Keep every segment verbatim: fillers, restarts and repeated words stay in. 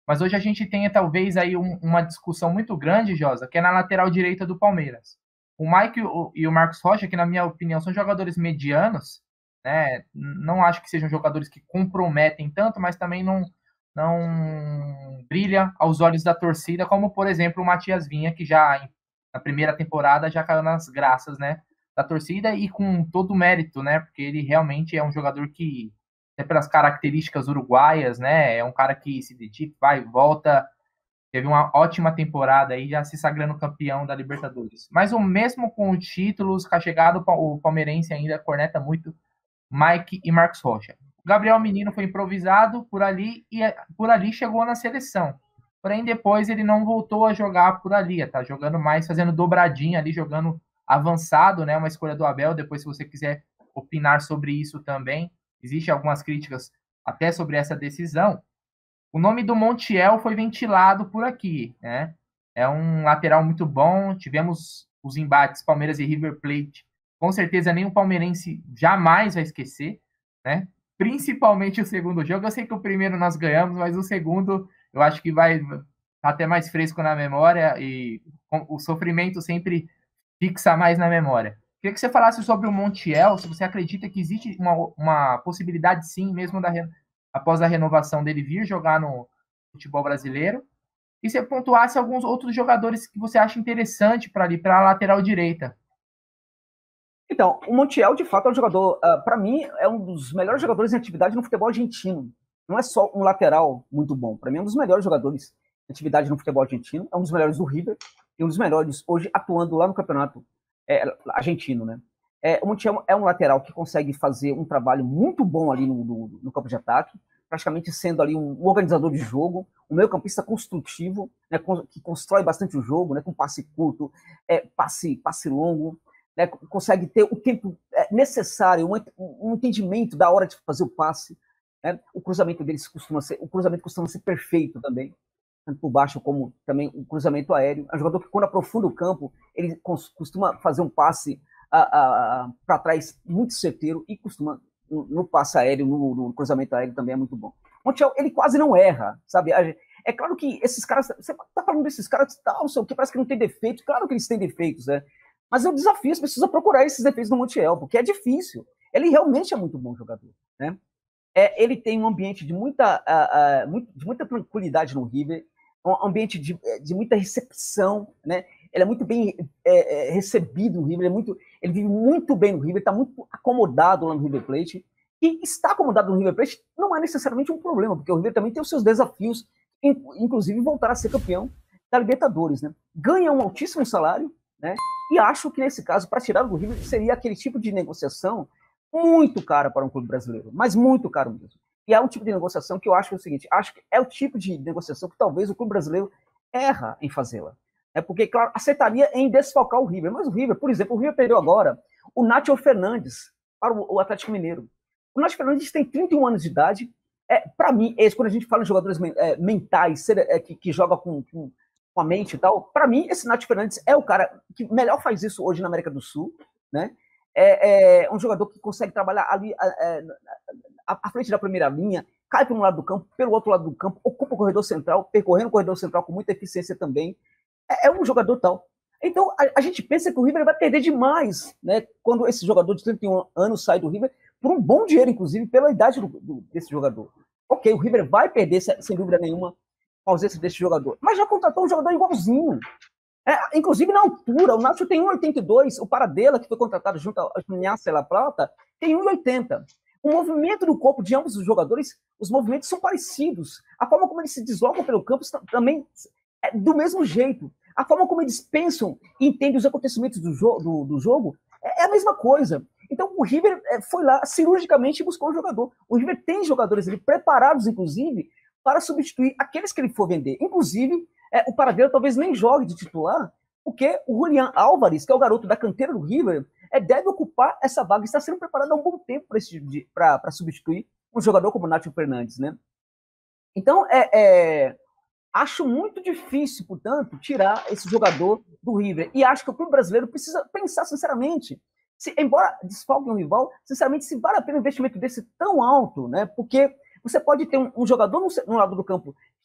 Mas hoje a gente tem talvez aí um, uma discussão muito grande, Josa, que é na lateral direita do Palmeiras. O Mike e o Marcos Rocha, que na minha opinião são jogadores medianos, né? Não acho que sejam jogadores que comprometem tanto, mas também não, não brilha aos olhos da torcida, como por exemplo o Matias Vinha, que já na primeira temporada já caiu nas graças, né, da torcida e com todo o mérito, né? Porque ele realmente é um jogador que, até pelas características uruguaias, né, é um cara que se dedica, vai e volta, teve uma ótima temporada aí, já se sagrando campeão da Libertadores. Mas o mesmo com os títulos, com a chegada, o palmeirense ainda corneta muito Mike e Marcos Rocha. O Gabriel Menino foi improvisado por ali e por ali chegou na seleção. Porém, depois ele não voltou a jogar por ali, tá jogando mais, fazendo dobradinha ali, jogando avançado, né? Uma escolha do Abel. Depois, se você quiser opinar sobre isso também, existem algumas críticas até sobre essa decisão. O nome do Montiel foi ventilado por aqui, né? É um lateral muito bom. Tivemos os embates Palmeiras e River Plate. Com certeza nenhum palmeirense jamais vai esquecer, né? Principalmente o segundo jogo. Eu sei que o primeiro nós ganhamos, mas o segundo eu acho que vai estar até mais fresco na memória e o sofrimento sempre fixa mais na memória. Queria que você falasse sobre o Montiel, se você acredita que existe uma, uma possibilidade, sim, mesmo da, após a renovação dele vir jogar no futebol brasileiro, e você pontuasse alguns outros jogadores que você acha interessante para ali, para a lateral direita. Então, o Montiel, de fato, é um jogador, uh, para mim, é um dos melhores jogadores em atividade no futebol argentino. Não é só um lateral muito bom. Para mim, é um dos melhores jogadores em atividade no futebol argentino. É um dos melhores do River e um dos melhores hoje atuando lá no campeonato é, argentino, né? É, o Montiel é um lateral que consegue fazer um trabalho muito bom ali no, no, no campo de ataque, praticamente sendo ali um, um organizador de jogo, um meio-campista construtivo, né, que constrói bastante o jogo, né, com passe curto, é, passe, passe longo, né, consegue ter o tempo necessário, um, um entendimento da hora de fazer o passe. Né, o cruzamento deles costuma ser, o cruzamento costuma ser perfeito também, tanto por baixo como também o cruzamento aéreo. É um jogador que, quando aprofunda o campo, ele costuma fazer um passe para trás muito certeiro e costuma, no, no passe aéreo, no, no cruzamento aéreo também é muito bom. Montiel, ele quase não erra, sabe? É claro que esses caras, você tá falando desses caras, tal, sei o que, parece que não tem defeito. Claro que eles têm defeitos, né? Mas eu desafio, você precisa procurar esses defeitos no Montiel, porque é difícil. Ele realmente é muito bom jogador, né? É, ele tem um ambiente de muita, uh, uh, de muita tranquilidade no River, um ambiente de, de muita recepção, né? Ele é muito bem é, é, recebido no River, ele, é muito, ele vive muito bem no River, está muito acomodado lá no River Plate. E estar acomodado no River Plate não é necessariamente um problema, porque o River também tem os seus desafios, inclusive voltar a ser campeão da Libertadores, né? Ganha um altíssimo salário, né? E acho que nesse caso, para tirar do River, seria aquele tipo de negociação muito cara para um clube brasileiro, mas muito caro mesmo. E é um tipo de negociação que eu acho que é o seguinte, acho que é o tipo de negociação que talvez o clube brasileiro erra em fazê-la. É porque, claro, aceitaria em desfalcar o River, mas o River, por exemplo, o River perdeu agora o Nacho Fernandes para o Atlético Mineiro. O Nacho Fernandes tem trinta e um anos de idade. É, para mim, esse, quando a gente fala de jogadores é, mentais, ser, é, que, que joga com, com, com a mente e tal, para mim, esse Nacho Fernandes é o cara que melhor faz isso hoje na América do Sul, né? É, é um jogador que consegue trabalhar ali é, à frente da primeira linha, cai para um lado do campo, pelo outro lado do campo, ocupa o corredor central, percorrendo o corredor central com muita eficiência também. É, é um jogador tal. Então, a, a gente pensa que o River vai perder demais, né? Quando esse jogador de trinta e um anos sai do River, por um bom dinheiro, inclusive, pela idade do, do, desse jogador. Ok, o River vai perder, sem dúvida nenhuma, a ausência desse jogador. Mas já contratou um jogador igualzinho. É, inclusive na altura, o Nacho tem um metro e oitenta e dois, o Paradela, que foi contratado junto ao Ignacio La Plata, tem um metro e oitenta. O movimento do corpo de ambos os jogadores, os movimentos são parecidos. A forma como eles se deslocam pelo campo também é do mesmo jeito. A forma como eles pensam e entendem os acontecimentos do, jo do, do jogo é a mesma coisa. Então o River foi lá cirurgicamente e buscou o jogador. O River tem jogadores ali preparados, inclusive, para substituir aqueles que ele for vender. Inclusive, é, o Paradela talvez nem jogue de titular, porque o Julián Álvares, que é o garoto da canteira do River, é, deve ocupar essa vaga, está sendo preparado há um bom tempo para substituir um jogador como o Nacho Fernandes, né? Então, é, é, acho muito difícil, portanto, tirar esse jogador do River. E acho que o clube brasileiro precisa pensar, sinceramente, se, embora desfalque um rival, sinceramente, se vale a pena um investimento desse tão alto, né? Porque você pode ter um, um jogador no, no lado do campo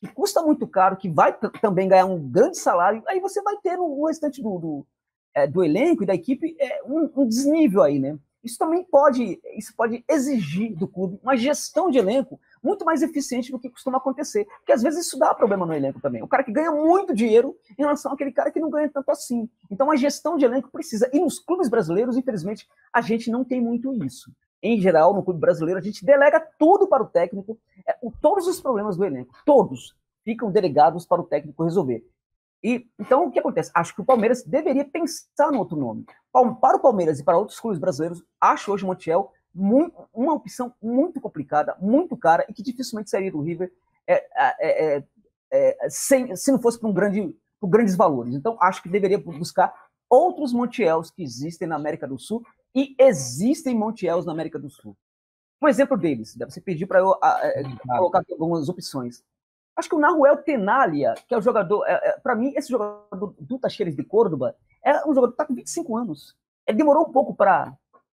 que custa muito caro, que vai também ganhar um grande salário, aí você vai ter no, no restante do, do, é, do elenco e da equipe é, um, um desnível aí, né? Isso também pode, isso pode exigir do clube uma gestão de elenco muito mais eficiente do que costuma acontecer. Porque às vezes isso dá problema no elenco também. O cara que ganha muito dinheiro em relação àquele cara que não ganha tanto assim. Então a gestão de elenco precisa. E nos clubes brasileiros, infelizmente, a gente não tem muito isso. Em geral, no clube brasileiro, a gente delega tudo para o técnico. É, o, todos os problemas do elenco, todos, ficam delegados para o técnico resolver. E, então, o que acontece? Acho que o Palmeiras deveria pensar no outro nome. Para o Palmeiras e para outros clubes brasileiros, acho hoje o Montiel muito, uma opção muito complicada, muito cara, e que dificilmente sairia do River é, é, é, é, sem, se não fosse por, um grande, por grandes valores. Então, acho que deveria buscar outros Montiels que existem na América do Sul, e existem Montiels na América do Sul. Um exemplo deles, você pediu para eu a, a, colocar aqui algumas opções. Acho que o Nahuel Tenaglia, que é o jogador, é, é, para mim, esse jogador do Talleres de Córdoba, é um jogador que está com vinte e cinco anos. Ele demorou um pouco para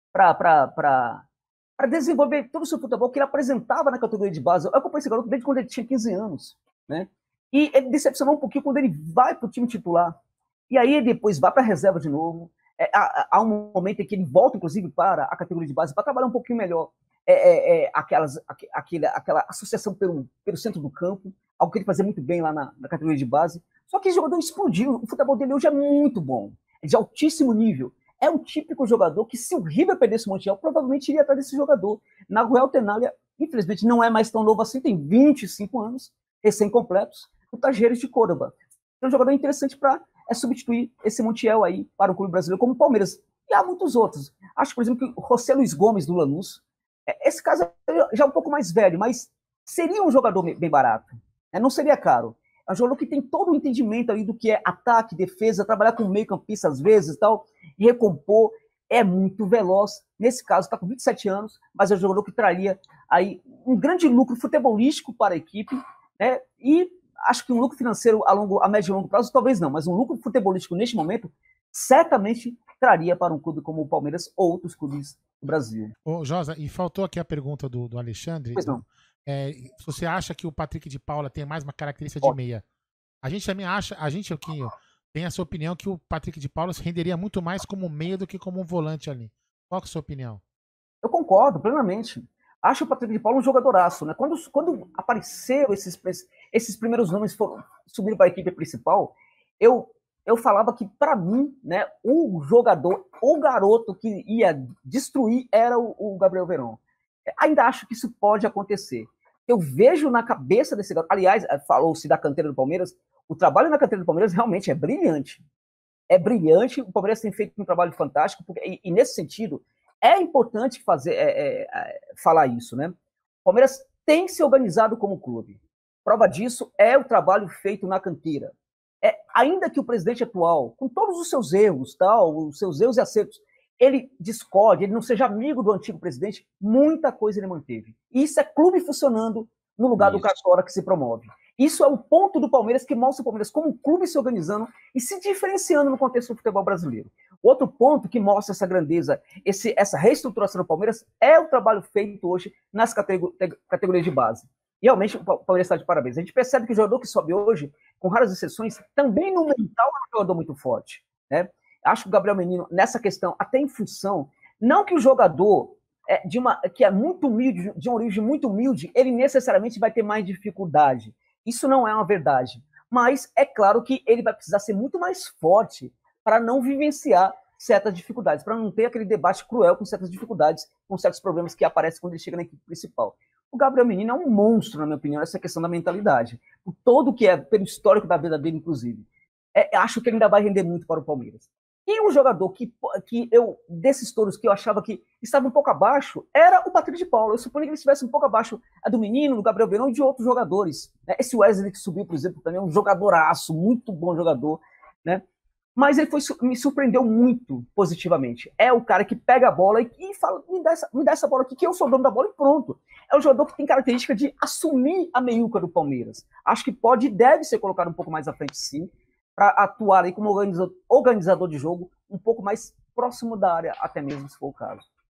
desenvolver todo o seu futebol que ele apresentava na categoria de base. Eu acompanhei esse garoto desde quando ele tinha quinze anos. Né? E ele decepcionou um pouquinho quando ele vai para o time titular. E aí ele depois vai para a reserva de novo. É, há, há um momento em que ele volta, inclusive, para a categoria de base para trabalhar um pouquinho melhor. É, é, é, aquelas, aquele, aquela associação pelo, pelo centro do campo, algo que ele fazia muito bem lá na, na categoria de base. Só que esse jogador explodiu. O futebol dele hoje é muito bom, é de altíssimo nível. É um típico jogador que, se o River perdesse o Montiel, provavelmente iria atrás desse jogador. Nahuel Tenaglia, infelizmente, não é mais tão novo assim, tem vinte e cinco anos, recém-completos, o Talleres de Córdoba. É um jogador interessante para é, substituir esse Montiel aí para o clube brasileiro, como o Palmeiras. E há muitos outros. Acho, por exemplo, que o José Luiz Gomes, do Lanús, esse caso já é um pouco mais velho, mas seria um jogador bem barato. Né? Não seria caro. É um jogador que tem todo o entendimento ali do que é ataque, defesa, trabalhar com meio campista às vezes e tal, e recompor. É muito veloz. Nesse caso, está com vinte e sete anos, mas é um jogador que traria aí um grande lucro futebolístico para a equipe, né? E acho que um lucro financeiro a, longo, a médio e longo prazo, talvez não, mas um lucro futebolístico neste momento certamente traria para um clube como o Palmeiras ou outros clubes do Brasil. Ô, Josa, e faltou aqui a pergunta do, do Alexandre. Pois não. É, você acha que o Patrick de Paula tem mais uma característica de meia? A gente também acha, a gente, Elquinho, tem essa opinião que o Patrick de Paula se renderia muito mais como meia do que como um volante ali. Qual que é a sua opinião? Eu concordo plenamente. Acho o Patrick de Paula um jogadoraço, né? Quando, quando apareceram esses, esses primeiros nomes foram subindo para a equipe principal, eu, eu falava que, para mim, né, o jogador, o garoto que ia destruir era o, o Gabriel Veron. Ainda acho que isso pode acontecer. Eu vejo na cabeça desse garoto, aliás, falou-se da canteira do Palmeiras, o trabalho na canteira do Palmeiras realmente é brilhante. É brilhante, o Palmeiras tem feito um trabalho fantástico, porque, e, e nesse sentido, é importante fazer, é, é, é, falar isso, né? O Palmeiras tem se organizado como clube. Prova disso é o trabalho feito na canteira. É, ainda que o presidente atual, com todos os seus erros, tal, os seus erros e acertos, ele discorde, ele não seja amigo do antigo presidente, muita coisa ele manteve. E isso é clube funcionando no lugar isso. do Cartola que se promove. Isso é um ponto do Palmeiras que mostra o Palmeiras como um clube se organizando e se diferenciando no contexto do futebol brasileiro. Outro ponto que mostra essa grandeza, esse, essa reestruturação do Palmeiras, é o trabalho feito hoje nas categorias de base. E realmente o Palmeiras está de parabéns. A gente percebe que o jogador que sobe hoje, com raras exceções, também no mental é um jogador muito forte. Né? Acho que o Gabriel Menino, nessa questão, até em função, não que o jogador é, de uma, que é muito humilde, de uma origem muito humilde, ele necessariamente vai ter mais dificuldade. Isso não é uma verdade. Mas é claro que ele vai precisar ser muito mais forte para não vivenciar certas dificuldades, para não ter aquele debate cruel com certas dificuldades, com certos problemas que aparecem quando ele chega na equipe principal. O Gabriel Menino é um monstro, na minha opinião, nessa questão da mentalidade. Por todo o que é, pelo histórico da vida dele, inclusive. É, acho que ele ainda vai render muito para o Palmeiras. E um jogador que, que eu, desses touros que eu achava que estava um pouco abaixo, era o Patrick de Paula. Eu suponho que ele estivesse um pouco abaixo do Menino, do Gabriel Verão e de outros jogadores. Né? Esse Wesley que subiu, por exemplo, também é um jogadoraço, muito bom jogador. Né? Mas ele foi, me surpreendeu muito positivamente. É o cara que pega a bola e, e fala, me dá, essa, me dá essa bola aqui, que eu sou o dono da bola e pronto. É um jogador que tem característica de assumir a meiuca do Palmeiras. Acho que pode e deve ser colocado um pouco mais à frente, sim, para atuar aí como organizador, organizador de jogo um pouco mais próximo da área, até mesmo se for o caso.